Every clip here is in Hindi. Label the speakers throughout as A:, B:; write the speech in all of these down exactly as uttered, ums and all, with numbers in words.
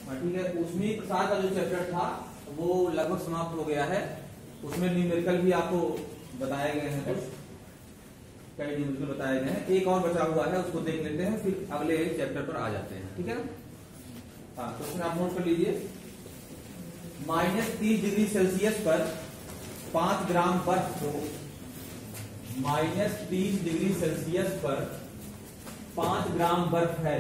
A: ठीक है, ऊष्मीय प्रसार का जो चैप्टर था वो लगभग समाप्त हो गया है। उसमें न्यूमेरिकल भी आपको बताए गए हैं, कुछ कई न्यूमेरिकल बताए गए हैं। एक और बचा हुआ है, उसको देख लेते हैं, फिर अगले चैप्टर पर आ जाते हैं। ठीक है ना? हाँ, तो उसमें आप नोट कर लीजिए। माइनस तीस डिग्री सेल्सियस पर पांच ग्राम बर्फ को, माइनस तीस डिग्री सेल्सियस पर पांच ग्राम बर्फ है,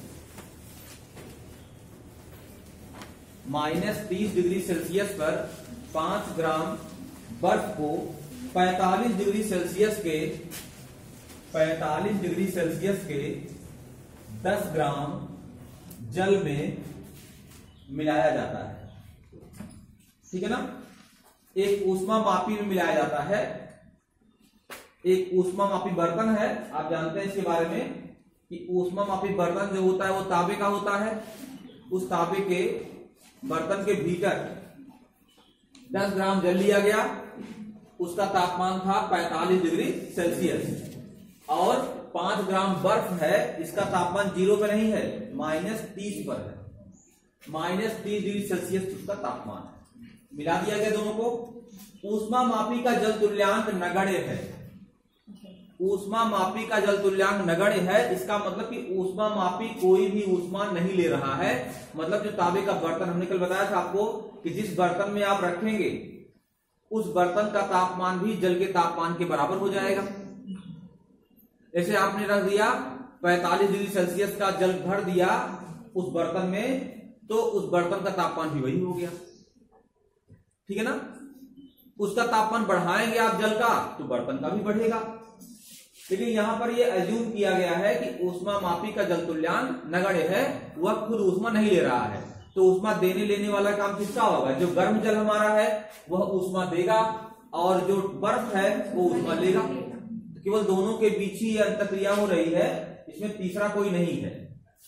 A: माइनस तीस डिग्री सेल्सियस पर पांच ग्राम बर्फ को पैंतालीस डिग्री सेल्सियस के पैंतालीस डिग्री सेल्सियस के दस ग्राम जल में मिलाया जाता है। ठीक है ना? एक ऊष्मा मापी में मिलाया जाता है। एक ऊष्मा मापी बर्तन है, आप जानते हैं इसके बारे में कि ऊष्मा मापी बर्तन जो होता है वो तांबे का होता है। उस तांबे के बर्तन के भीतर दस ग्राम जल लिया गया, उसका तापमान था पैंतालीस डिग्री सेल्सियस, और पांच ग्राम बर्फ है, इसका तापमान जीरो पे नहीं है, माइनस तीस पर है। माइनस तीस डिग्री सेल्सियस उसका तापमान है। मिला दिया गया दोनों को। ऊष्मा मापी का जल तुल्यांक नगण्य है। ऊष्मा मापी का जल तुल्यांक नगण्य है, इसका मतलब कि ऊष्मा मापी कोई भी ऊष्मा नहीं ले रहा है। मतलब जो तांबे का बर्तन, हमने कल बताया था आपको कि जिस बर्तन में आप रखेंगे उस बर्तन का तापमान भी जल के तापमान के बराबर हो जाएगा। ऐसे आपने रख दिया पैंतालीस डिग्री सेल्सियस का जल भर दिया उस बर्तन में, तो उस बर्तन का तापमान भी वही हो गया। ठीक है ना? उसका तापमान बढ़ाएंगे आप जल का तो बर्तन का भी बढ़ेगा। लेकिन यहां पर यह एज्यूम किया गया है कि ऊष्मा मापी का जल तुल्यांक नगण्य है, वह खुद ऊष्मा नहीं ले रहा है। तो ऊष्मा देने लेने वाला काम किसका होगा? जो गर्म जल हमारा है वह ऊष्मा देगा, और जो बर्फ है वो ऊष्मा लेगा। तो केवल दोनों के बीच ही अंतःक्रिया हो रही है, इसमें तीसरा कोई नहीं है।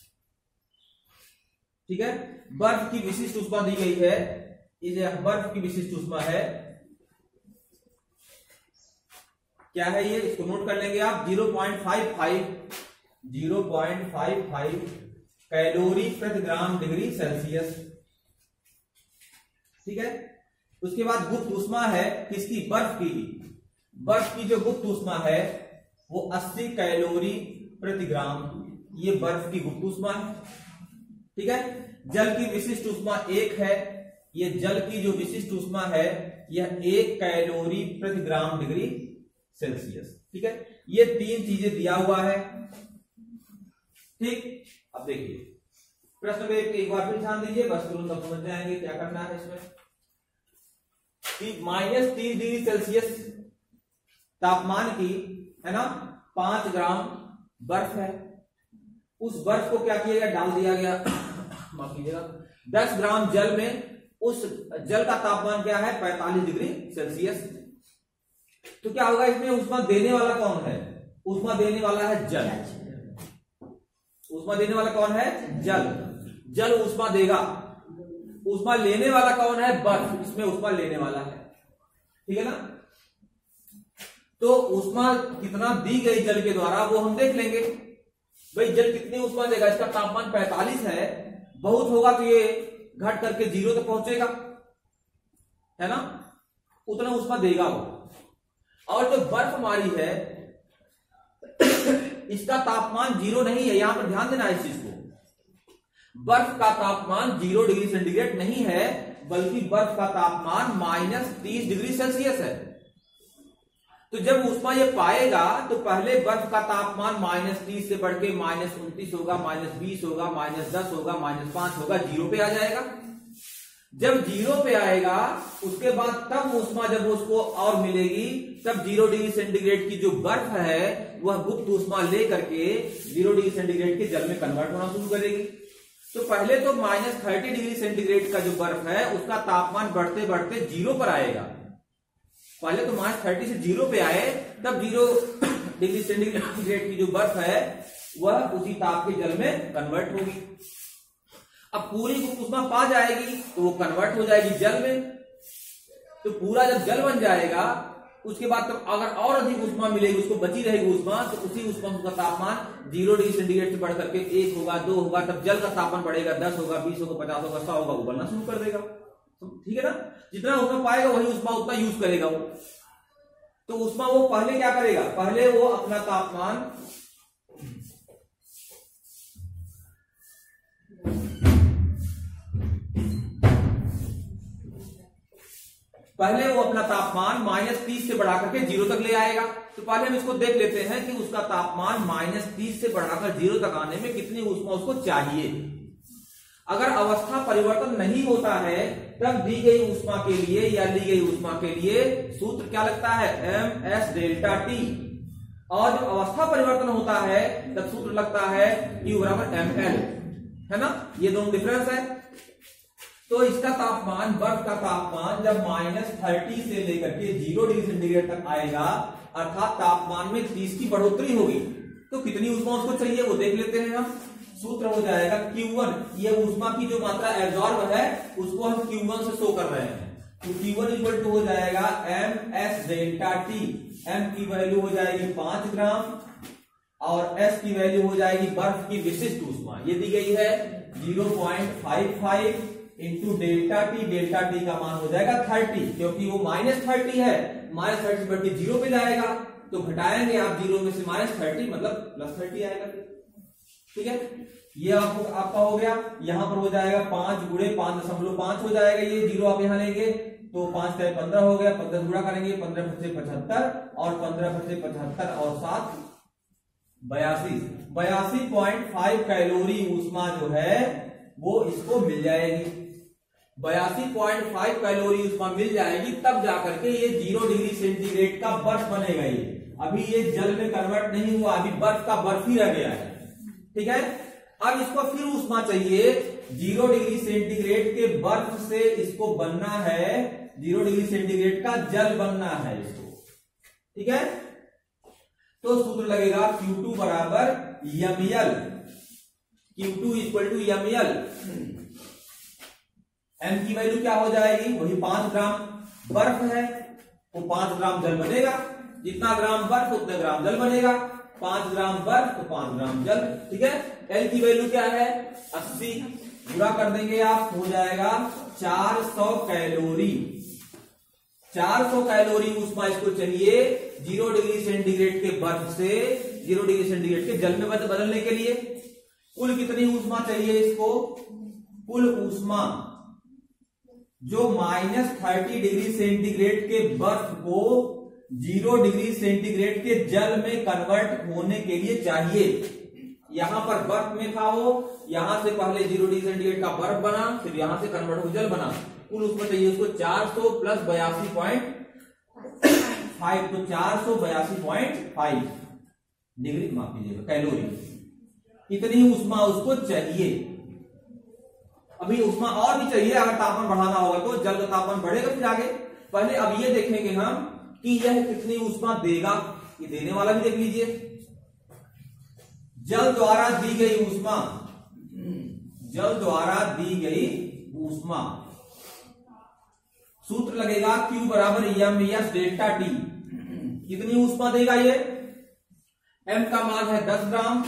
A: ठीक है? बर्फ की विशिष्ट ऊष्मा दी गई है। ये बर्फ की विशिष्ट ऊष्मा है, क्या है ये? इसको नोट कर लेंगे आप। Zero point five five zero point five five calorie प्रति ग्राम डिग्री सेल्सियस। ठीक है? उसके बाद गुप्त ऊष्मा है किसकी? बर्फ की। बर्फ की जो गुप्त ऊष्मा है वो अस्सी कैलोरी प्रति ग्राम, ये बर्फ की गुप्त ऊष्मा है। ठीक है? जल की विशिष्ट ऊष्मा एक है, ये जल की जो विशिष्ट ऊष्मा है यह एक कैलोरी प्रति ग्राम डिग्री सेल्सियस। ठीक है? ये तीन चीजें दिया हुआ है। ठीक, अब देखिए प्रश्न पे एक बार फिर ध्यान दीजिए, बस तुरंत आप समझ जाएंगे क्या करना है इसमें। माइनस तीस डिग्री सेल्सियस तापमान की, है ना, पांच ग्राम बर्फ है। उस बर्फ को क्या किया गया? डाल दिया गया माफ कीजिएगा, दस ग्राम जल में। उस जल का तापमान क्या है? पैंतालीस डिग्री सेल्सियस। तो क्या होगा इसमें? ऊष्मा देने वाला कौन है? ऊष्मा देने वाला है जल। ऊष्मा देने वाला कौन है? जल। जल ऊष्मा देगा। ऊष्मा लेने वाला कौन है? बर्फ। इसमें ऊष्मा लेने वाला है। ठीक है ना? तो ऊष्मा कितना दी गई जल के द्वारा वो हम देख लेंगे। भाई जल कितनी ऊष्मा देगा? इसका तापमान पैंतालीस है, बहुत होगा तो ये घट करके जीरो तक पहुंचेगा, है ना? उतना ऊष्मा देगा वो। और जो बर्फ हमारी है इसका तापमान जीरो नहीं है, यहां पर ध्यान देना इस चीज को। बर्फ का तापमान जीरो डिग्री सेंटीग्रेड नहीं है, बल्कि बर्फ का तापमान माइनस तीस डिग्री सेल्सियस है। तो जब ऊष्मा ये पाएगा तो पहले बर्फ का तापमान माइनस तीस से बढ़ के माइनस उनतीस होगा, माइनस बीस होगा, माइनस दस होगा, माइनस पांच होगा, जीरो पे आ जाएगा। जब जीरो पे आएगा उसके बाद तब ऊष्मा जब उसको और मिलेगी, तब जीरो डिग्री सेंटीग्रेड की जो बर्फ है वह गुप्त ऊष्मा लेकर के जीरो डिग्री सेंटीग्रेड के जल में कन्वर्ट होना शुरू करेगी। तो पहले तो माइनस थर्टी डिग्री सेंटीग्रेड का जो बर्फ है उसका तापमान बढ़ते बढ़ते जीरो पर आएगा। पहले तो माइनस थर्टी से जीरो पे आए, तब जीरो डिग्री सेंटीग्रेड की जो बर्फ है वह उसी ताप के जल में कन्वर्ट होगी। अब पूरी गुप्त ऊष्मा पा जाएगी तो वो कन्वर्ट हो जाएगी जल में। तो पूरा जब जल बन जाएगा उसके बाद तब अगर और अधिक उष्मा मिलेगी, उसको बची रहेगी उष्मा, तो उसी उष्मा का तापमान जीरो डिग्री सेंटीग्रेड से बढ़ करके एक होगा, दो होगा, तब जल का तापमान बढ़ेगा, दस होगा, बीस होगा, पचास होगा, सौ होगा, उबलना शुरू कर देगा। ठीक है ना, जितना उष्मा पाएगा वही उष्मा उतना यूज करेगा वो। तो उष्मा वो पहले क्या करेगा, पहले वो अपना तापमान पहले वो अपना तापमान माइनस तीस से बढ़ा करके जीरो तक ले आएगा। तो पहले हम इसको देख लेते हैं कि उसका तापमान माइनस तीस से बढ़ाकर जीरो तक आने में कितनी उष्मा उसको चाहिए। अगर अवस्था परिवर्तन नहीं होता है तब दी गई उष्मा के लिए या ली गई उष्मा के लिए सूत्र क्या लगता है, एम एस डेल्टा टी। और जब अवस्था परिवर्तन होता है तब सूत्र लगता है Q बराबर एम एल, है ना, ये दोनों डिफरेंस है। तो इसका तापमान, बर्फ का तापमान जब माइनस थर्टी से लेकर के जीरो डिग्री सेंटीग्रेड तक आएगा, अर्थात तापमान में तीस की बढ़ोतरी होगी, तो कितनी उष्मा उसको चाहिए वो देख लेते हैं हम। सूत्र हो जाएगा क्यू वन, ये उष्मा की जो मात्रा एब्जॉर्ब है उसको हम क्यू वन से शो कर रहे हैं। तो क्यू वन इक्वल टू हो जाएगा M S delta T. M की वैल्यू हो जाएगी पांच ग्राम और एस की वैल्यू हो जाएगी बर्फ की विशिष्ट उष्मा, ये दी गई है zero point five five into delta T. Delta T का मान हो जाएगा थर्टी, क्योंकि वो माइनस थर्टी है, माइनस थर्टी बढ़ के जीरो पे जाएगा, तो घटाएंगे आप जीरो में से माइनस थर्टी, मतलब प्लस थर्टी आएगा। ठीक है, ये आपको आपका हो गया। यहां पर हो जाएगा पांच गुणे पांच दशमलव पांच हो जाएगा, ये जीरो आप यहां लेंगे तो पांच से पंद्रह हो गया, पंद्रह गुणा करेंगे, पंद्रह से पचहत्तर और पंद्रह से पचहत्तर और सात बयासी बयासी पॉइंट फाइव कैलोरी उष्मा जो है वो इसको मिल जाएगी। बयासी पॉइंट फाइव कैलोरी उष्मा मिल जाएगी, तब जाकर के ये जीरो डिग्री सेंटीग्रेड का बर्फ बनेगा। ये अभी ये जल में कन्वर्ट नहीं हुआ, अभी बर्फ का बर्फ ही रह गया है। ठीक है, अब इसको फिर उष्मा चाहिए, जीरो डिग्री सेंटीग्रेड के बर्फ से इसको बनना है, जीरो डिग्री सेंटीग्रेड का जल बनना है इसको। ठीक है, तो सूत्र लगेगा क्यू टू बराबर M L, Q two equal to M L. M की वैल्यू क्या हो जाएगी, वही पांच ग्राम बर्फ है तो पांच ग्राम जल बनेगा, जितना ग्राम बर्फ उतने ग्राम जल बनेगा, पांच ग्राम बर्फ तो पांच ग्राम जल। ठीक है, एल की वैल्यू क्या है अस्सी, पूरा कर देंगे आप, हो जाएगा चार सौ कैलोरी। चार सौ कैलोरी उष्मा इसको चाहिए जीरो डिग्री सेंटीग्रेड के बर्फ से जीरो डिग्री सेंटीग्रेड के जल में बदलने के लिए। कुल कितनी उष्मा चाहिए इसको, कुल उष्मा जो माइनस थर्टी डिग्री सेंटीग्रेड के बर्फ को जीरो डिग्री सेंटीग्रेड के जल में कन्वर्ट होने के लिए चाहिए। यहां पर बर्फ में था वो, यहां से पहले जीरो डिग्री सेंटीग्रेड का बर्फ बना, फिर यहां से कन्वर्ट हो जल बना। कुल उसमें चाहिए उसको चार सौ प्लस बयासी पॉइंट फाइव, तो चार सौ बयासी पॉइंट फाइव डिग्री माफ कीजिएगा कैलोरी, इतनी उष्मा उसको चाहिए। अभी उष्मा और भी चाहिए, अगर तापमान बढ़ाना होगा तो जल का तापमान बढ़ेगा फिर आगे। पहले अब ये देखेंगे हम कि यह कितनी उष्मा देगा, ये देने वाला भी देख लीजिए। जल द्वारा दी गई उष्मा, जल द्वारा दी गई उष्मा, सूत्र लगेगा Q बराबर एम एस डेल्टा टी। कितनी उष्मा देगा ये, M का मान है दस ग्राम,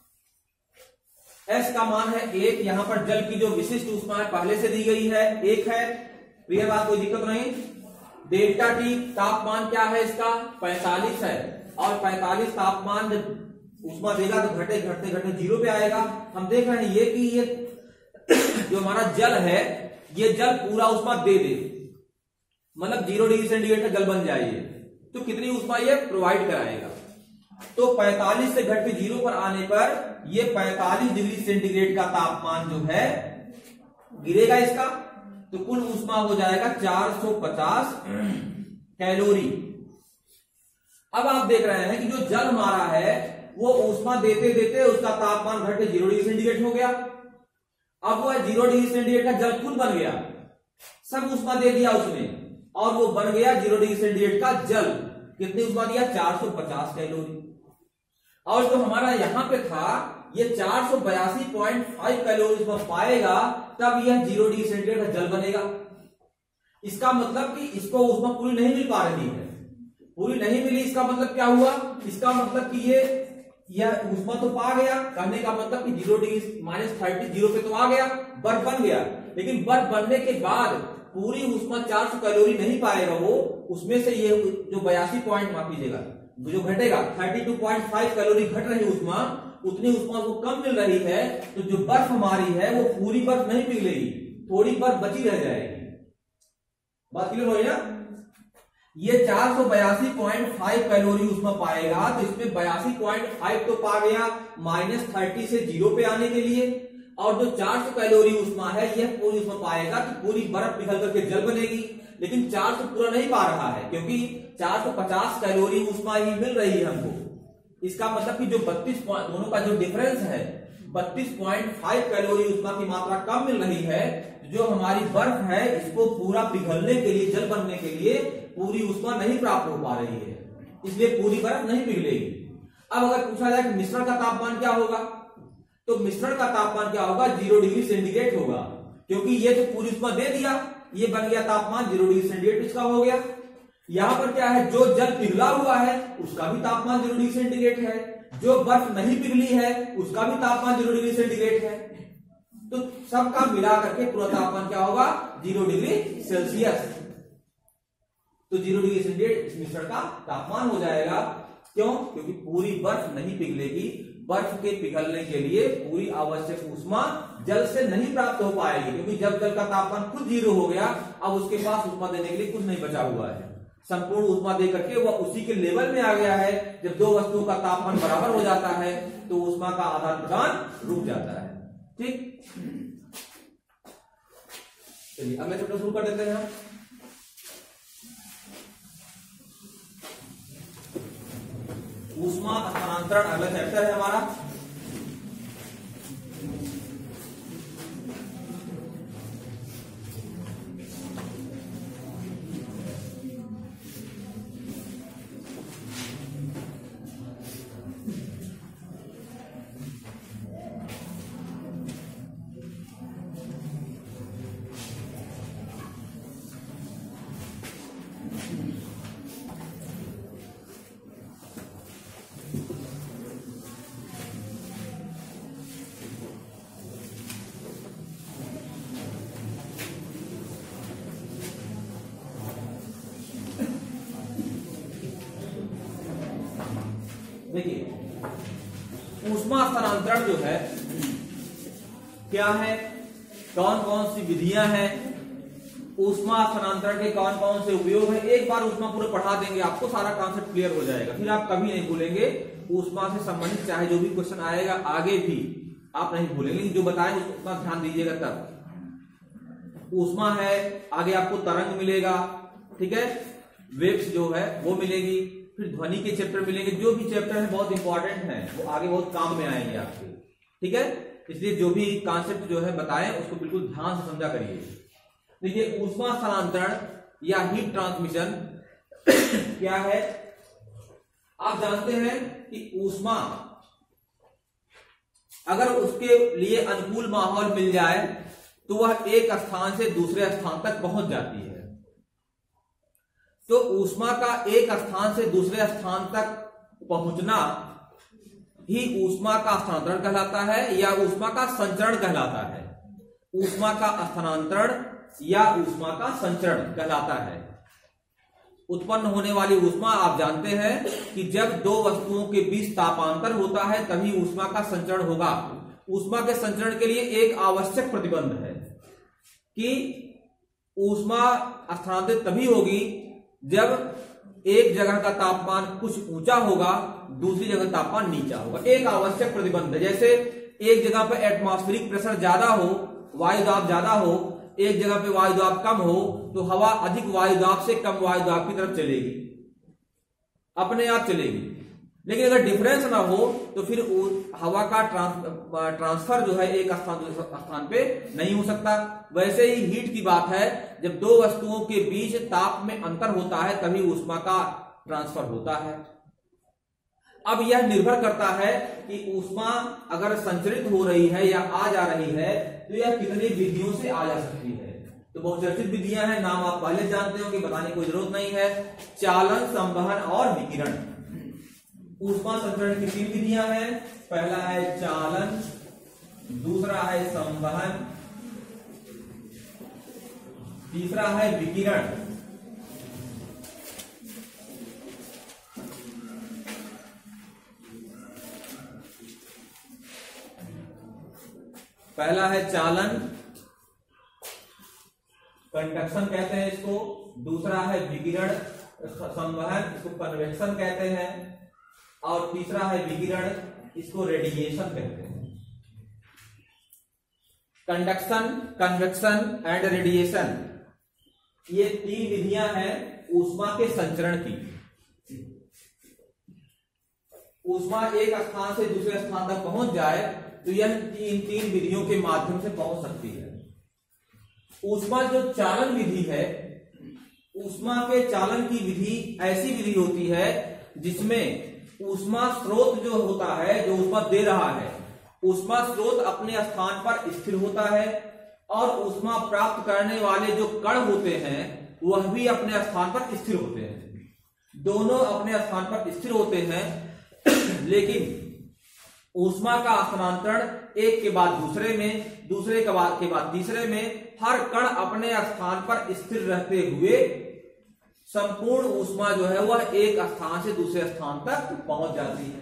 A: S का मान है एक, यहां पर जल की जो विशिष्ट उष्मा है पहले से दी गई है एक है, तो यह बात कोई दिक्कत नहीं। डेल्टा टी तापमान क्या है इसका पैंतालीस है, और पैंतालीस तापमान जब उष्मा देगा तो घटे घटते घटते जीरो पे आएगा। हम देख रहे हैं ये कि ये जो हमारा जल है ये जल पूरा उष्मा दे दे, मतलब जीरो डिग्री सेंटीग्रेड का जल बन जाए, तो कितनी उष्मा ये प्रोवाइड कराएगा। तो पैंतालीस से घट के जीरो पर आने पर ये पैंतालीस डिग्री सेंटीग्रेड का तापमान जो है गिरेगा इसका, तो कुल उष्मा हो जाएगा चार सौ पचास कैलोरी। अब आप देख रहे हैं कि जो जल हमारा है वो उष्मा देते देते उसका तापमान घट के जीरो डिग्री सेंटीग्रेड हो गया। अब वो जीरो डिग्री सेंटीग्रेड का जल खुद बन गया, सब उष्मा दे दिया उसने, और वो बन गया जीरो डिग्री सेंटीग्रेड का जल। कितनी उष्मा दिया, चार सौ पचास कैलोरी। और जो हमारा यहां पे था ये चार सौ बयासी पॉइंट फाइव कैलोरी पर पाएगा, तब यह जीरो डिग्री सेंटीग्रेड का जल बनेगा। इसका मतलब कि इसको उष्मा पूरी नहीं मिल पा रही है, पूरी नहीं मिली, इसका मतलब क्या हुआ, इसका मतलब कि ये यह ऊष्मा तो पा गया, कहने का मतलब कि zero degree minus thirty zero पे तो आ गया, बर्फ बन गया, लेकिन बर्फ बनने के बाद पूरी ऊष्मा चार सौ कैलोरी नहीं पाएगा वो, उसमें से ये जो बयासी पॉइंट माफ कीजिएगा जो घटेगा बत्तीस पॉइंट पाँच कैलोरी घट रही ऊष्मा, उतनी ऊष्मा को कम मिल रही है, तो जो बर्फ हमारी है वो पूरी बर्फ नहीं पिघलेगी, थोड़ी बर्फ बची रह जाएगी। बात क्लियर हुई ना? ये चार सौ बयासी पॉइंट पाँच कैलोरी ऊष्मा पाएगा, तो इसमें बयासी पॉइंट पाँच तो पा गया माइनस थर्टी से जीरो पे आने के लिए, और जो चार सौ कैलोरी ऊष्मा है यह पूरी ऊष्मा पाएगा कि पूरी बर्फ पिघल करके जल बनेगी, लेकिन चार सौ पूरा नहीं पा रहा है क्योंकि चार सौ पचास कैलोरी ऊष्मा ही मिल रही है हमको। इसका मतलब कि जो बत्तीस दोनों का जो डिफरेंस है बत्तीस पॉइंट पाँच कैलोरी ऊष्मा की मात्रा कम मिल रही है, जो हमारी बर्फ है इसको पूरा पिघलने के लिए, जल बनने के लिए पूरी ऊष्मा नहीं प्राप्त हो पा रही है, इसलिए पूरी बर्फ नहीं पिघलेगी। अब अगर पूछा जाए कि मिश्रण का तापमान क्या होगा, तो मिश्रण का तापमान क्या होगा, जीरो डिग्री सेंटीग्रेड होगा, क्योंकि ये तो पूरी ऊष्मा दे दिया, ये बन गया तापमान जीरो डिग्री सेंटीग्रेड इसका हो गया। यहां पर क्या है, जो जल पिघला हुआ है उसका भी तापमान जीरो डिग्री सेंटीग्रेड है, जो बर्फ नहीं पिघली है उसका भी तापमान जीरो डिग्री सेंटीग्रेड है, तो सबका मिला करके पूरा तापमान क्या होगा, जीरो डिग्री सेल्सियस। तो जीरो डिग्री सेंटीग्रेड इस मिश्रण का तापमान हो जाएगा। क्यों? क्योंकि पूरी बर्फ नहीं पिघलेगी, बर्फ के पिघलने के लिए पूरी आवश्यक ऊष्मा जल से नहीं प्राप्त हो पाएगी, क्योंकि जब जल का तापमान खुद जीरो हो गया, अब उसके पास ऊष्मा देने के लिए कुछ नहीं बचा हुआ है, संपूर्ण ऊष्मा दे करके वह उसी के लेवल में आ गया है। जब दो वस्तुओं का तापमान बराबर हो जाता है तो ऊष्मा का आदान प्रदान रुक जाता है। ठीक, चलिए अगला चैप्टर शुरू कर देते हैं। ऊष्मा स्थानांतरण अगला चैप्टर है हमारा। देखिए ऊष्मा स्थानांतरण जो है क्या है, कौन कौन सी विधियां हैं, ऊष्मा स्थानांतरण के कौन कौन से उपयोग है। एक बार ऊष्मा पूरे पढ़ा देंगे आपको सारा कॉन्सेप्ट क्लियर हो जाएगा, फिर आप कभी नहीं भूलेंगे। ऊष्मा से संबंधित चाहे जो भी क्वेश्चन आएगा आगे भी आप नहीं भूलेंगे, जो बताएं उतना ध्यान दीजिएगा। तब ऊष्मा है, आगे आपको तरंग मिलेगा, ठीक है, वेव्स जो है वो मिलेगी, फिर ध्वनि के चैप्टर मिलेंगे। जो भी चैप्टर है बहुत इंपॉर्टेंट है, वो आगे बहुत काम में आएंगे आपके, ठीक है। इसलिए जो भी कॉन्सेप्ट जो है बताएं उसको बिल्कुल ध्यान से समझा करिए। देखिए ऊष्मा स्थानांतरण या हीट ट्रांसमिशन क्या है, आप जानते हैं कि ऊष्मा अगर उसके लिए अनुकूल माहौल मिल जाए तो वह एक स्थान से दूसरे स्थान तक पहुंच जाती है। तो ऊष्मा का एक स्थान से दूसरे स्थान तक पहुंचना ही ऊष्मा का स्थानांतरण कहलाता है या ऊष्मा का संचरण कहलाता है। ऊष्मा का स्थानांतरण या ऊष्मा का संचरण कहलाता है। उत्पन्न होने वाली ऊष्मा आप जानते हैं कि जब दो वस्तुओं के बीच तापांतर होता है तभी ऊष्मा का संचरण होगा। ऊष्मा के संचरण के लिए एक आवश्यक प्रतिबंध है कि ऊष्मा स्थानांतरित तभी होगी जब एक जगह का तापमान कुछ ऊंचा होगा, दूसरी जगह तापमान नीचा होगा। एक आवश्यक प्रतिबंध है, जैसे एक जगह पर एटमॉस्फेरिक प्रेशर ज्यादा हो, वायु दाब ज्यादा हो, एक जगह पे वायु दाब कम हो, तो हवा अधिक वायु दाब से कम वायु दाब की तरफ चलेगी, अपने आप चलेगी। लेकिन अगर डिफरेंस ना हो तो फिर हवा का ट्रांस, ट्रांसफर जो है एक स्थान दूसरे स्थान पे नहीं हो सकता। वैसे ही हीट की बात है, जब दो वस्तुओं के बीच ताप में अंतर होता है तभी ऊष्मा का ट्रांसफर होता है। अब यह निर्भर करता है कि ऊष्मा अगर संचरित हो रही है या आ जा रही है तो यह कितनी विधियों से आ जा सकती है। तो बहुचर्चित विधियां हैं, नाम आप पहले जानते हो कि बताने की कोई जरूरत नहीं है। चालन, संवहन और विकिरण। ऊष्मा संचरण की तीन विधियां हैं। पहला है चालन, दूसरा है संवहन, तीसरा है विकिरण। पहला है चालन, कंडक्शन कहते हैं इसको। दूसरा है विकिरण, संवहन, इसको कन्वेक्शन कहते हैं। और तीसरा है विकिरण, इसको रेडिएशन कहते हैं। कंडक्शन, कन्वेक्शन एंड रेडिएशन, ये तीन विधियां हैं ऊष्मा के संचरण की। ऊष्मा एक स्थान से दूसरे स्थान तक पहुंच जाए तो यह तीन तीन विधियों के माध्यम से पहुंच सकती है। ऊष्मा जो चालन विधि है, ऊष्मा के चालन की विधि ऐसी विधि होती है जिसमें ऊष्मा स्रोत जो होता है, जो ऊष्मा दे रहा है, ऊष्मा स्रोत अपने स्थान पर स्थिर होता है और ऊष्मा प्राप्त करने वाले जो कण होते हैं वह भी अपने स्थान पर स्थिर होते हैं। दोनों अपने स्थान पर स्थिर होते हैं, लेकिन ऊष्मा का स्थानांतरण एक के बाद दूसरे में, दूसरे के बाद के बाद तीसरे में, हर कण अपने स्थान पर स्थिर रहते हुए संपूर्ण ऊष्मा जो है वह एक स्थान से दूसरे स्थान तक पहुंच जाती है।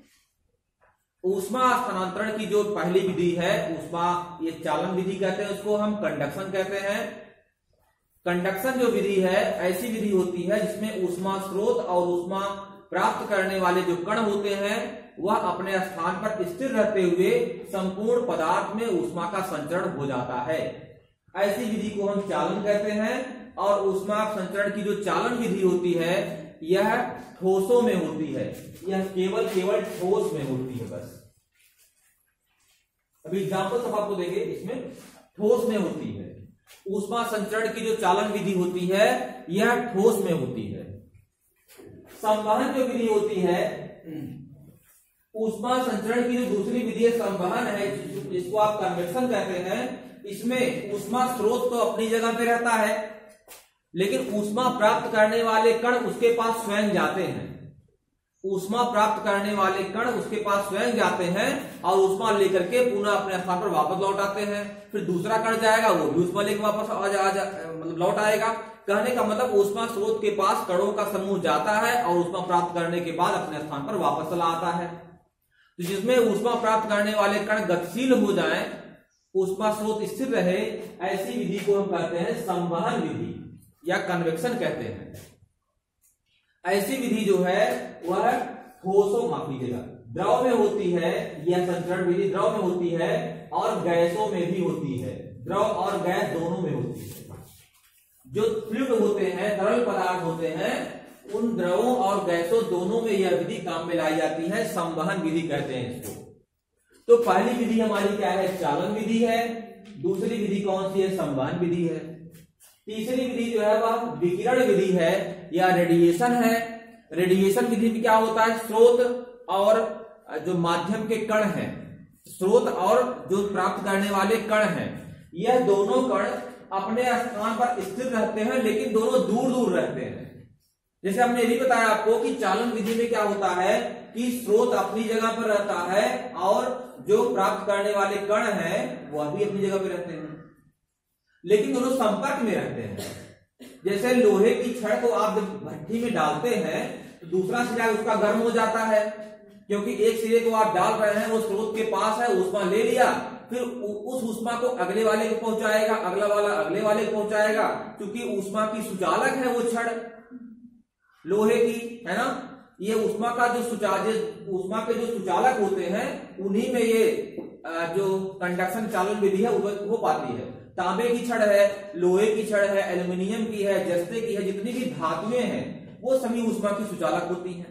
A: ऊष्मा स्थानांतरण की जो पहली विधि है, ऊष्मा ये चालन विधि कहते हैं, उसको हम कंडक्शन कहते हैं। कंडक्शन जो विधि है ऐसी विधि होती है जिसमें ऊष्मा स्रोत और ऊष्मा प्राप्त करने वाले जो कण होते हैं वह अपने स्थान पर स्थिर रहते हुए संपूर्ण पदार्थ में ऊष्मा का संचरण हो जाता है। ऐसी विधि को हम चालन कहते हैं। और ऊष्मा संचरण की जो चालन विधि होती है यह ठोसों में होती है, यह केवल केवल ठोस में होती है। बस अभी एग्जाम्पल सब आपको देंगे, इसमें ठोस में होती है। ऊष्मा संचरण की जो चालन विधि होती है यह ठोस में होती है। संवहन जो विधि होती है, ऊष्मा संचरण की जो दूसरी विधि है संवहन है, जिसको आप कन्वेक्शन कहते हैं, इसमें ऊष्मा स्रोत तो अपनी जगह पे रहता है, लेकिन ऊष्मा प्राप्त करने वाले कण उसके पास स्वयं जाते हैं। ऊष्मा प्राप्त करने वाले कण उसके पास स्वयं जाते हैं और ऊष्मा लेकर के पुनः अपने स्थान पर वापस लौट आते हैं। फिर दूसरा कण जाएगा, वो भी ऊष्मा लेकर वापस आ जा, आ जा, मतलब लौट आएगा। कहने का मतलब ऊष्मा स्रोत के पास कणों का समूह जाता है और ऊष्मा प्राप्त करने के बाद अपने स्थान पर वापस चला आता है। तो जिसमें ऊष्मा प्राप्त करने वाले कण गतिशील हो जाएं, ऊष्मा स्रोत स्थिर रहे, ऐसी विधि को हम कहते हैं संवहन विधि या कन्वेक्शन कहते हैं। ऐसी विधि जो है वह ठोसों, माफ कीजिएगा, द्रव में होती है। यह संचरण विधि द्रव में होती है और गैसों में भी होती है। द्रव और गैस दोनों में होती है। जो फ्लूइड होते हैं, तरल पदार्थ होते हैं, उन द्रवों और गैसों दोनों में यह विधि काम में लाई जाती है। संवहन विधि कहते हैं इसको। तो पहली विधि हमारी क्या है? चालन विधि है। दूसरी विधि कौन सी है? संवहन विधि है। तीसरी विधि जो है वह विकिरण विधि है या रेडिएशन है। रेडिएशन विधि में क्या होता है? स्रोत और जो माध्यम के कण हैं, स्रोत और जो प्राप्त करने वाले कण हैं, यह दोनों कण अपने स्थान पर स्थिर रहते हैं, लेकिन दोनों दूर दूर रहते हैं। जैसे हमने ये भी बताया आपको कि चालन विधि में क्या होता है कि स्रोत अपनी जगह पर रहता है और जो प्राप्त करने वाले कण हैं वह भी अपनी जगह पर रहते हैं, लेकिन दोनों संपर्क में रहते हैं। जैसे लोहे की छड़ को आप जब भट्टी में डालते हैं तो दूसरा सिरा उसका गर्म हो जाता है, क्योंकि एक सिरे को आप डाल रहे हैं, वो स्रोत के पास है, ऊष्मा ले लिया, फिर उस ऊष्मा को अगले वाले को पहुंचाएगा, अगला वाला अगले वाले को पहुंचाएगा, क्योंकि ऊष्मा की सुचालक है वो छड़ लोहे की, है ना। ये ऊष्मा का जो सुचालक ऊष्मा के जो सुचालक होते हैं उन्हीं में ये जो कंडक्शन चालन विधि है वो पाती है। तांबे की छड़ है, लोहे की छड़ है, एल्यूमिनियम की है, जस्ते की है, जितनी भी धातुएं हैं वो सभी ऊष्मा की सुचालक होती हैं।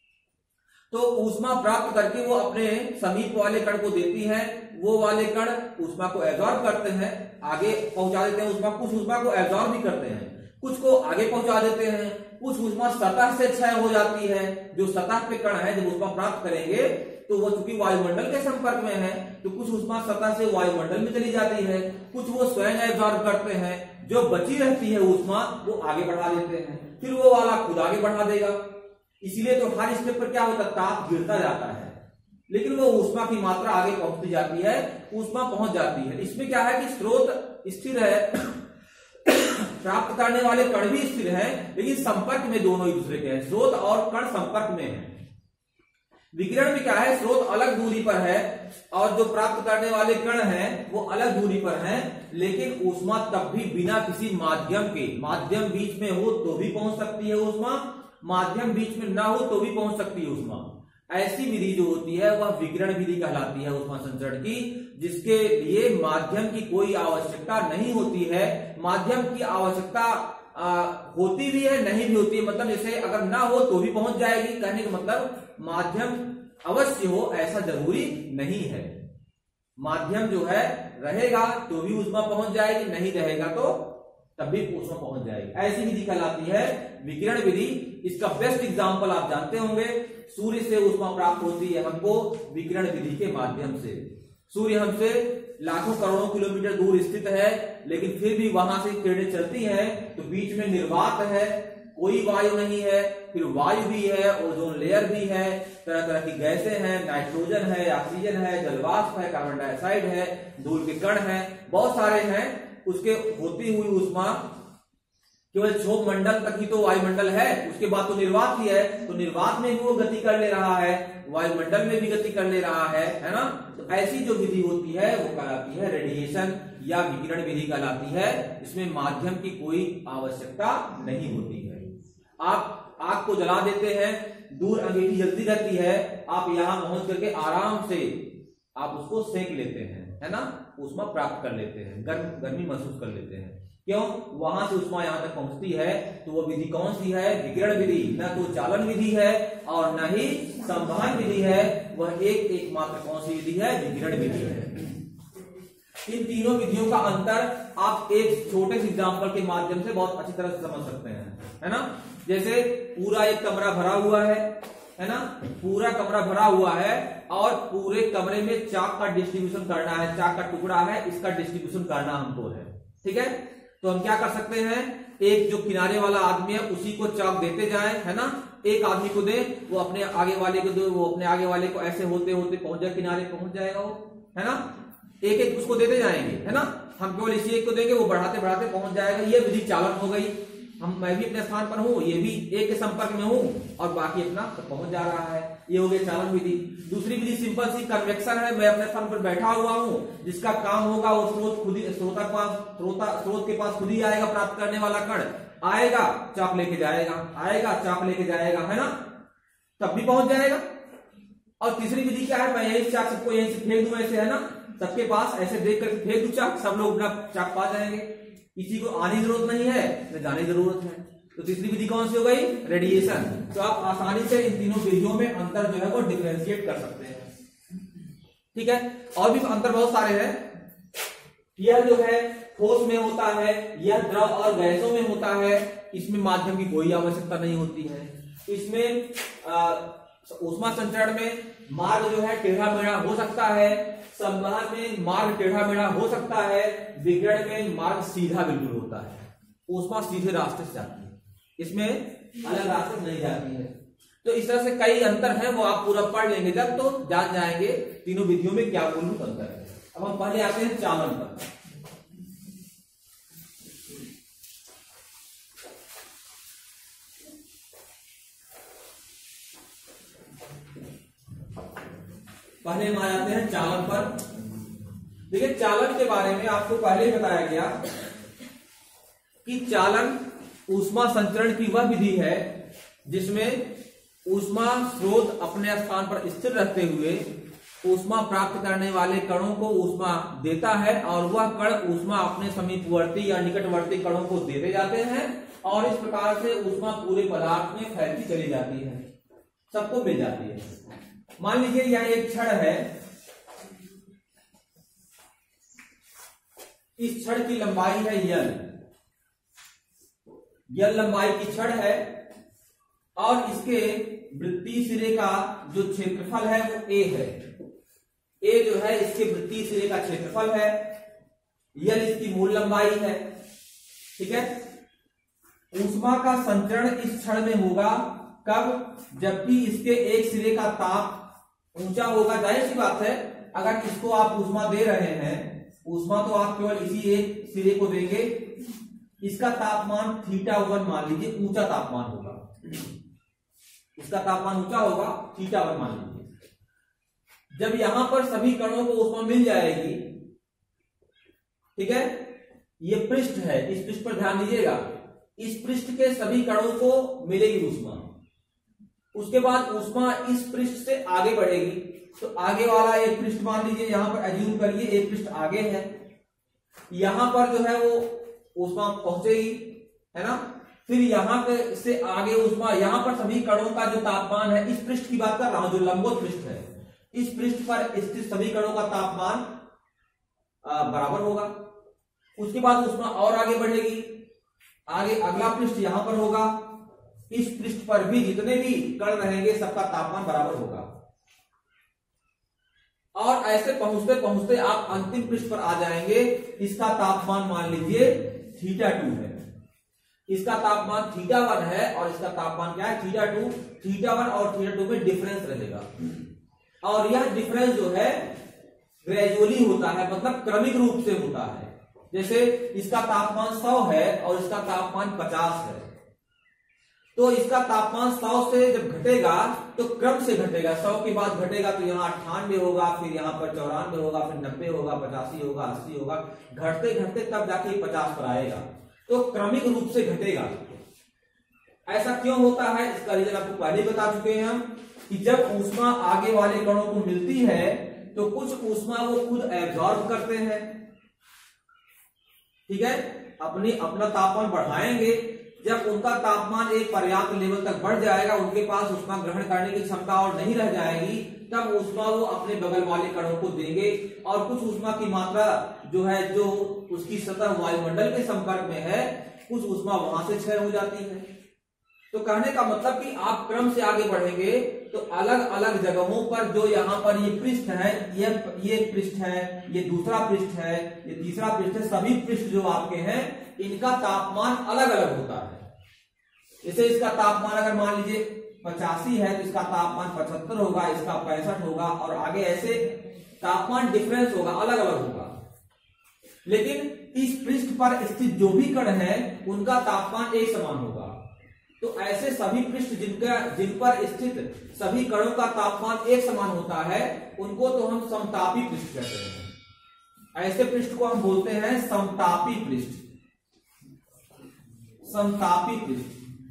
A: तो ऊष्मा प्राप्त करके वो अपने समीप वाले कण को देती है, वो वाले कण ऊष्मा को एब्जॉर्ब करते हैं, आगे पहुंचा देते हैं ऊष्मा। कुछ ऊष्मा को एब्जॉर्ब भी करते हैं, कुछ को आगे पहुंचा देते हैं। कुछ ऊष्मा सतह से क्षय हो जाती है, जो सतह पे कण है जब ऊष्मा प्राप्त करेंगे तो वो चूंकि वायुमंडल के संपर्क में है तो कुछ ऊष्मा सतह से वायुमंडल में चली जाती है, कुछ वो स्वयं एब्जॉर्ब करते हैं, जो बची रहती है ऊष्मा वो आगे बढ़ा देते हैं, फिर वो वाला खुद आगे बढ़ा देगा। इसीलिए तो हर स्टेप पर क्या होता है, ताप गिरता जाता है, लेकिन वो ऊष्मा की मात्रा आगे पहुंचती जाती है, ऊष्मा पहुंच जाती है। इसमें क्या है कि स्रोत स्थिर है, प्राप्त करने वाले कण भी स्थिर है, लेकिन संपर्क में दोनों एक दूसरे के हैं, स्रोत और कण संपर्क में है। विकिरण में क्या है, स्रोत अलग दूरी पर है और जो प्राप्त करने वाले कण हैं वो अलग दूरी पर हैं, लेकिन ऊष्मा तब भी बिना किसी माध्यम के, माध्यम बीच में हो तो भी पहुंच सकती है ऊष्मा, माध्यम बीच में ना हो तो भी पहुंच सकती है ऊष्मा। ऐसी विधि जो होती है वह विकिरण विधि कहलाती है ऊष्मा संचरण की, जिसके लिए माध्यम की कोई आवश्यकता नहीं होती है। माध्यम की आवश्यकता आ, होती भी है, नहीं भी होती है, मतलब जैसे अगर ना हो तो भी पहुंच जाएगी, कहने का मतलब माध्यम अवश्य हो ऐसा जरूरी नहीं है। माध्यम जो है रहेगा तो भी ऊष्मा पहुंच जाएगी, नहीं रहेगा तो तब भी ऊष्मा पहुंच जाएगी। ऐसी विधि कहलाती है विकिरण विधि। इसका बेस्ट एग्जांपल आप जानते होंगे, सूर्य से ऊष्मा प्राप्त होती है हमको विकिरण विधि के माध्यम से। सूर्य हमसे लाखों करोड़ों किलोमीटर दूर स्थित है, लेकिन फिर भी वहां से किरणें चलती हैं तो बीच में निर्वात है, कोई वायु नहीं है, फिर वायु भी है, ओजोन लेयर भी है, तरह तरह की गैसें हैं, नाइट्रोजन है, ऑक्सीजन है, जलवाष्प है, कार्बन डाइऑक्साइड है, धूल के कण हैं, बहुत सारे हैं। उसके होती हुई ऊष्मा केवल क्षोभ मंडल तक ही तो वायुमंडल है, उसके बाद तो निर्वात ही है, तो निर्वात में भी वो गति कर ले रहा है, वायुमंडल में भी गति कर ले रहा है, है ना। तो ऐसी जो विधि होती है वो कहलाती है रेडिएशन या विकिरण विधि कहलाती है। इसमें माध्यम की कोई आवश्यकता नहीं होती है। आप आग को जला देते हैं, दूर अंगीठी जलती रहती है, आप यहां पहुंच करके आराम से आप उसको सेक लेते हैं, है ना, ऊष्मा प्राप्त कर लेते हैं, गर्म गर्मी महसूस कर लेते हैं। क्यों, वहां से ऊष्मा यहां तक पहुंचती है। तो वो विधि कौन सी है, विकिरण विधि। न तो चालन विधि है और न ही संवहन विधि है, वह एक एकमात्र कौन सी विधि है, विकिरण विधि है। इन तीनों विधियों का अंतर आप एक छोटे से एग्जाम्पल के माध्यम से बहुत अच्छी तरह से समझ सकते हैं, है ना। जैसे पूरा एक कमरा भरा हुआ है, है ना, पूरा कमरा भरा हुआ है और पूरे कमरे में चाक का डिस्ट्रीब्यूशन करना है, चाक का टुकड़ा है, इसका डिस्ट्रीब्यूशन करना हमको है, ठीक है। तो हम क्या कर सकते हैं, एक जो किनारे वाला आदमी है उसी को चाक देते जाए, है ना, एक आदमी को दे, वो अपने आगे वाले को दे, वो अपने आगे वाले को ऐसे होते होते पहुंच जाए, किनारे पहुंच जाएगा वो, है ना। एक एक उसको देते जाएंगे, है ना, हम केवल इसी एक को देंगे, वो बढ़ाते बढ़ाते पहुंच जाएगा। ये विधि चालन हो गई। हम मैं भी अपने स्थान पर हूं, ये भी एक के संपर्क में हूं और बाकी अपना पहुंच जा रहा है, ये हो गई चालन विधि। दूसरी विधि सिंपल सी कन्वेक्शन है, मैं अपने स्थान पर बैठा हुआ हूं, जिसका काम होगा वो स्रोत खुद ही स्रोता के पास स्रोता स्रोत के पास खुद ही आएगा, प्राप्त करने वाला कण आएगा, चाक लेके जाएगा, आएगा चाक लेके जाएगा, है ना, तब भी पहुंच जाएगा। और तीसरी विधि क्या है, मैं यही चाक सबको यहीं से फेंक दूं, ऐसे, है ना, सबके पास ऐसे देख करके फेंक दूं चाक, सब लोग अपना चाक पा जाएंगे, किसी को आने की जरूरत नहीं है, न जाने की जरूरत है। तो तीसरी विधि कौन सी हो गई, रेडिएशन। तो आप आसानी से इन तीनों विधियों में अंतर जो है वो डिफरेंशिएट कर सकते हैं, ठीक है। और भी अंतर बहुत सारे हैं। यह जो है ठोस में होता है, यह द्रव और गैसों में होता है, इसमें माध्यम की कोई आवश्यकता नहीं होती है। इसमें ऊष्मा संचरण में मार्ग जो है टेढ़ा मेढ़ा हो सकता है, संवहन में मार्ग टेढ़ा मेढ़ा हो सकता है, विकिरण में मार्ग सीधा बिल्कुल होता है, ऊष्मा सीधे रास्ते से जाती है, इसमें अलग रास्ते नहीं जाती है। तो इस तरह से कई अंतर हैं, वो आप पूरा पढ़ लेंगे जब तो जान जाएंगे तीनों विधियों में क्या मूलभूत अंतर है। अब हम पहले आते हैं चालन पर। पहले हम आ जाते हैं चालन पर। देखिए, चालन के बारे में आपको पहले ही बताया गया कि चालन ऊष्मा संचरण की वह विधि है जिसमें ऊष्मा स्रोत अपने स्थान पर स्थिर रहते हुए ऊष्मा प्राप्त करने वाले कणों को ऊष्मा देता है और वह कण ऊष्मा अपने समीपवर्ती या निकटवर्ती कणों को देते जाते हैं और इस प्रकार से ऊष्मा पूरे पदार्थ में फैलती चली जाती है, सबको मिल जाती है। मान लीजिए यह एक छड़ है, इस छड़ की लंबाई है यल, यल लंबाई की छड़ है और इसके वृत्तीय सिरे का जो क्षेत्रफल है वो ए है। ए जो है इसके वृत्तीय सिरे का क्षेत्रफल है, यल इसकी मूल लंबाई है। ठीक है, ऊष्मा का संचरण इस क्षण में होगा कब? जबकि इसके एक सिरे का ताप ऊंचा होगा। जाहिर सी बात है, अगर इसको आप ऊष्मा दे रहे हैं, ऊष्मा तो आप केवल इसी एक सिरे को देंगे, इसका तापमान थीटा वन मान लीजिए ऊंचा तापमान होगा, इसका तापमान ऊंचा होगा, थीटा वन मान लीजिए। जब यहां पर सभी कणों को ऊष्मा मिल जाएगी, ठीक है, ये पृष्ठ है, इस पृष्ठ पर ध्यान दीजिएगा, इस पृष्ठ के सभी कणों को मिलेगी ऊष्मा। उसके बाद ऊष्मा इस पृष्ठ से आगे बढ़ेगी, तो आगे वाला एक पृष्ठ मान लीजिए, यहां पर एज्यूम करिए एक पृष्ठ आगे है, यहां पर जो है वो ऊष्मा पहुंचेगी, है ना। फिर यहां से आगे ऊष्मा, यहां पर सभी कणों का जो तापमान है, इस पृष्ठ की बात कर रहा हूं जो लंबवत पृष्ठ है, इस पृष्ठ पर स्थित सभी कणों का तापमान बराबर होगा। उसके बाद ऊष्मा और आगे बढ़ेगी, आगे अगला पृष्ठ यहां पर होगा, इस पृष्ठ पर भी जितने भी कण रहेंगे सबका तापमान बराबर होगा। और ऐसे पहुंचते पहुंचते आप अंतिम पृष्ठ पर आ जाएंगे, इसका तापमान मान लीजिए थीटा टू है, इसका तापमान थीटा वन है और इसका तापमान क्या है? Theta two. थीटा वन और थीटा टू में डिफरेंस रहेगा, और यह डिफरेंस जो है ग्रेजुअली होता है, मतलब क्रमिक रूप से होता है। जैसे इसका तापमान सौ है और इसका तापमान पचास है, तो इसका तापमान सौ से जब घटेगा तो क्रम से घटेगा, सौ के बाद घटेगा तो यहाँ अट्ठानवे होगा, फिर यहाँ पर चौरानवे होगा, फिर नब्बे होगा, पचासी होगा, अस्सी होगा, घटते घटते तब जाके पचास पर आएगा, तो क्रमिक रूप से घटेगा। ऐसा क्यों होता है? इसका रीजन आपको पहले ही बता चुके हैं हम, कि जब ऊष्मा आगे वाले कणों को मिलती है तो कुछ ऊष्मा वो खुद एब्जॉर्ब करते हैं, ठीक है, अपनी अपना तापमान बढ़ाएंगे। जब उनका तापमान एक पर्याप्त लेवल तक बढ़ जाएगा, उनके पास ऊष्मा ग्रहण करने की क्षमता और नहीं रह जाएगी, तब ऊष्मा वो अपने बगल वाले कणों को देंगे, और कुछ ऊष्मा की मात्रा जो है जो उसकी सतह वायुमंडल के संपर्क में है, कुछ ऊष्मा वहां से क्षय हो जाती है। तो कहने का मतलब कि आप क्रम से आगे बढ़ेंगे तो अलग अलग जगहों पर, जो यहाँ पर ये पृष्ठ है, ये ये पृष्ठ है, ये दूसरा पृष्ठ है, ये तीसरा पृष्ठ है, सभी पृष्ठ जो आपके हैं इनका तापमान अलग अलग होता है। जैसे इसका तापमान अगर मान लीजिए पचासी है तो इसका तापमान पचहत्तर होगा, इसका पैंसठ होगा, और आगे ऐसे तापमान डिफरेंस होगा, अलग अलग होगा। लेकिन इस पृष्ठ पर स्थित जो भी कण है उनका तापमान एक समान होगा। तो ऐसे सभी पृष्ठ जिनका जिन पर स्थित सभी कणों का तापमान एक समान होता है, उनको तो हम समतापी पृष्ठ कहते हैं। ऐसे पृष्ठ को हम बोलते हैं समतापी पृष्ठ। समतापी पृष्ठ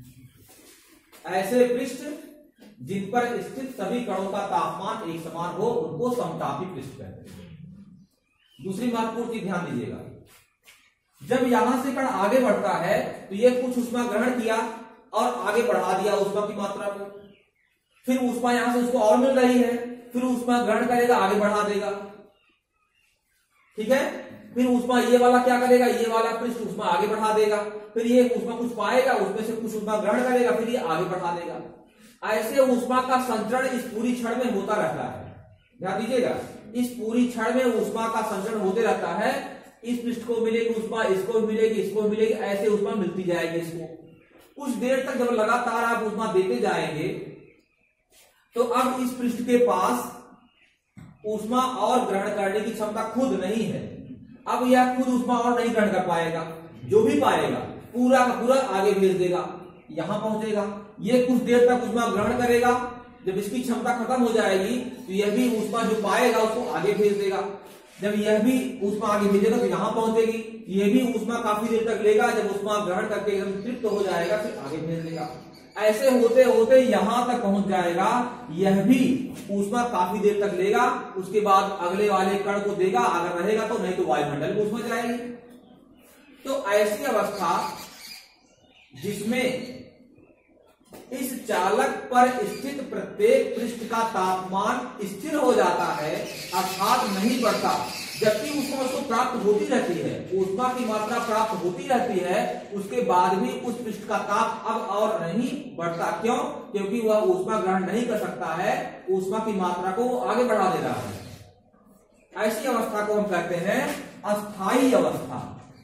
A: ऐसे पृष्ठ जिन पर स्थित सभी कणों का तापमान एक समान हो, उनको समतापी पृष्ठ कहते हैं। दूसरी महत्वपूर्ण चीज ध्यान दीजिएगा, जब यहां से कण आगे बढ़ता है तो ये कुछ ऊष्मा ग्रहण किया और आगे बढ़ा दिया ऊष्मा की मात्रा को, फिर ऊष्मा यहां से उसको और मिल रही है, फिर ऊष्मा ग्रहण करेगा, आगे बढ़ा देगा, ठीक है। फिर ऊष्मा ये वाला क्या करेगा, ये वाला पृष्ठ ऊष्मा आगे बढ़ा देगा, फिर ये ऊष्मा कुछ पाएगा, उसमें से कुछ ऊष्मा ग्रहण करेगा, फिर ये आगे बढ़ा देगा। ऐसे ऊष्मा का संचरण इस पूरी क्षण में होता रहता है। ध्यान दीजिएगा, इस पूरी क्षण में ऊष्मा का संचरण होते रहता है। इस पृष्ठ को मिलेगी ऊष्मा, इसको मिलेगी, इसको मिलेगी, ऐसे ऊष्मा मिलती जाएगी। इसको कुछ देर तक जब लगातार आप ऊष्मा देते जाएंगे तो अब इस पृष्ठ के पास ऊष्मा और ग्रहण करने की क्षमता खुद नहीं है। अब यह खुद ऊष्मा और नहीं ग्रहण कर पाएगा, जो भी पाएगा पूरा का पूरा आगे भेज देगा, यहां पहुंचेगा। ये कुछ देर तक ऊष्मा ग्रहण करेगा, जब इसकी क्षमता खत्म हो जाएगी तो यह भी ऊष्मा जो पाएगा उसको आगे भेज देगा। जब यह भी ऊष्मा आगे भेजेगा तो यहां पहुंचेगी, यह भी ऊष्मा काफी देर तक लेगा, जब ऊष्मा ग्रहण करके एकदम तृप्त हो जाएगा फिर आगे भेज देगा। ऐसे होते होते यहां तक पहुंच जाएगा, यह भी ऊष्मा काफी देर तक लेगा, उसके बाद अगले वाले कण को देगा, अगर रहेगा तो, नहीं तो वायुमंडल में ऊष्मा जाएगी। तो ऐसी अवस्था जिसमें इस चालक पर स्थित प्रत्येक पृष्ठ का तापमान स्थिर हो जाता है, अर्थात नहीं बढ़ता, जबकि उसको उसको प्राप्त होती रहती है, ऊष्मा की मात्रा प्राप्त होती रहती है, उसके बाद भी उस पृष्ठ का ताप अब और नहीं बढ़ता। क्यों? क्योंकि वह ऊष्मा ग्रहण नहीं कर सकता है, ऊष्मा की मात्रा को आगे बढ़ा दे रहा है। ऐसी अवस्था को हम कहते हैं अस्थायी अवस्था।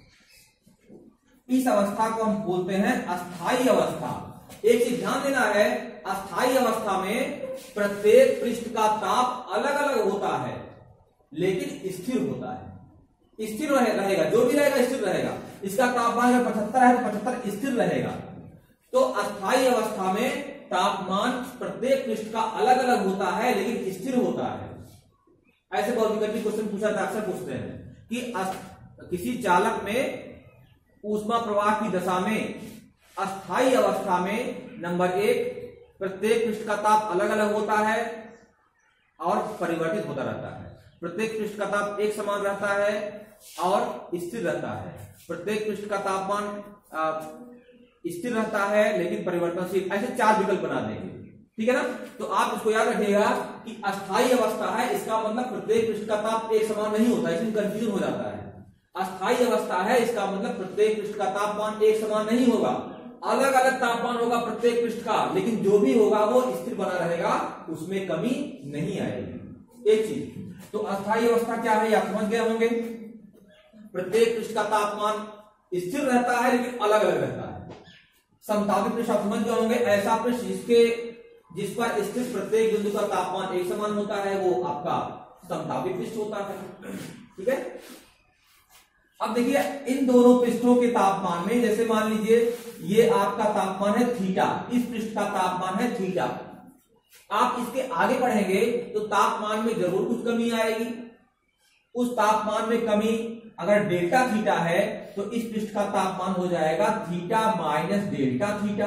A: इस अवस्था को हम बोलते हैं अस्थायी अवस्था। एक चीज ध्यान देना है, अस्थायी अवस्था में प्रत्येक पृष्ठ का ताप अलग अलग होता है लेकिन स्थिर होता है। स्थिर रहेगा, जो भी रहेगा स्थिर रहेगा। इसका तापमान अगर पचहत्तर है तो पचहत्तर स्थिर रहेगा। तो अस्थायी अवस्था में तापमान प्रत्येक पृष्ठ का अलग अलग होता है लेकिन स्थिर होता है। ऐसे बहुत विकल्प क्वेश्चन पूछा था, अक्सर पूछते हैं कि किसी चालक में ऊष्मा प्रवाह की दशा में अस्थायी अवस्था में नंबर एक प्रत्येक पृष्ठ का ताप अलग अलग होता है और परिवर्तित होता रहता है। प्रत्येक पृष्ठ का ताप एक समान रहता है और स्थिर रहता है। प्रत्येक पृष्ठ का तापमान स्थिर रहता है लेकिन परिवर्तनशील। ऐसे चार विकल्प बना देंगे, ठीक है ना। तो आप इसको याद रखिएगा कि अस्थायी अवस्था है, इसका मतलब प्रत्येक पृष्ठ का ताप एक समान नहीं होता, इसमें कंफ्यूजन हो जाता है। अस्थायी अवस्था है, इसका मतलब प्रत्येक पृष्ठ का तापमान एक समान नहीं होगा, अलग अलग तापमान होगा प्रत्येक पृष्ठ का, लेकिन जो भी होगा वो स्थिर बना रहेगा, उसमें कमी नहीं आएगी। एक चीज तो अस्थायी अवस्था क्या है आप समझ गए होंगे। प्रत्येक पृष्ठ का तापमान स्थिर रहता है लेकिन अलग अलग रहता है। समतापी पृष्ठ आप समझ गए होंगे, ऐसा पृष्ठ जिसके जिस पर स्थित प्रत्येक बिंदु का तापमान एक समान होता है वो आपका समतापी पृष्ठ होता है, ठीक है। अब देखिए इन दोनों पृष्ठों के तापमान में, जैसे मान लीजिए ये आपका तापमान है थीटा, इस पृष्ठ का तापमान है थीटा। आप इसके आगे बढ़ेंगे तो तापमान में जरूर कुछ कमी आएगी। उस तापमान में कमी अगर डेल्टा थीटा है तो इस पृष्ठ का तापमान हो जाएगा theta minus delta theta,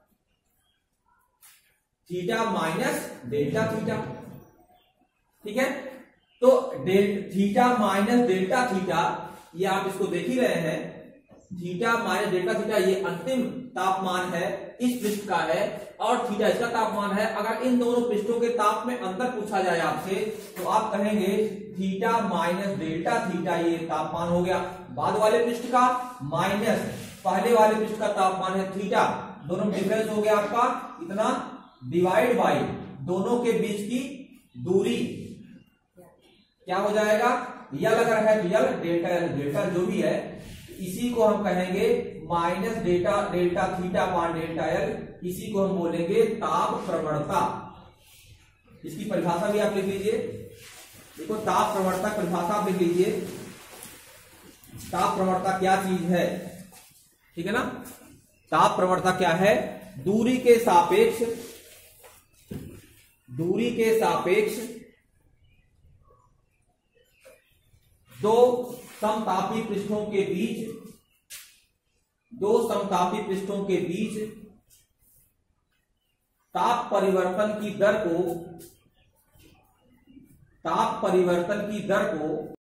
A: theta minus delta theta, ठीक है। तो del theta minus delta theta, ये आप इसको देख ही रहे हैं, थीटा माइनस डेल्टा थीटा ये अंतिम तापमान है, इस पृष्ठ का है, और थीटा इसका तापमान है। अगर इन दोनों पृष्ठों के ताप में अंतर पूछा जाए आपसे तो आप कहेंगे थीटा माइनस डेल्टा थीटा, ये तापमान हो गया बाद वाले पृष्ठ का, माइनस पहले वाले पृष्ठ का तापमान है थीटा, दोनों डिफरेंस हो गया आपका इतना, डिवाइड बाई दोनों के बीच की दूरी, क्या हो जाएगा, यल अगर है तो यल, डेल्टा यल डेल्टा जो भी है, इसी को हम कहेंगे माइनस डेल्टा डेल्टा थीटा पान डेल्टा यल, इसी को हम बोलेंगे ताप प्रवणता। इसकी परिभाषा भी आप लिख लीजिए, देखो ताप प्रवणता परिभाषा आप लिख लीजिए। ताप प्रवणता क्या चीज है, ठीक है ना। ताप प्रवणता क्या है, दूरी के सापेक्ष, दूरी के सापेक्ष दो समतापी पृष्ठों के बीच, दो समतापी पृष्ठों के बीच ताप परिवर्तन की दर को, ताप परिवर्तन की दर को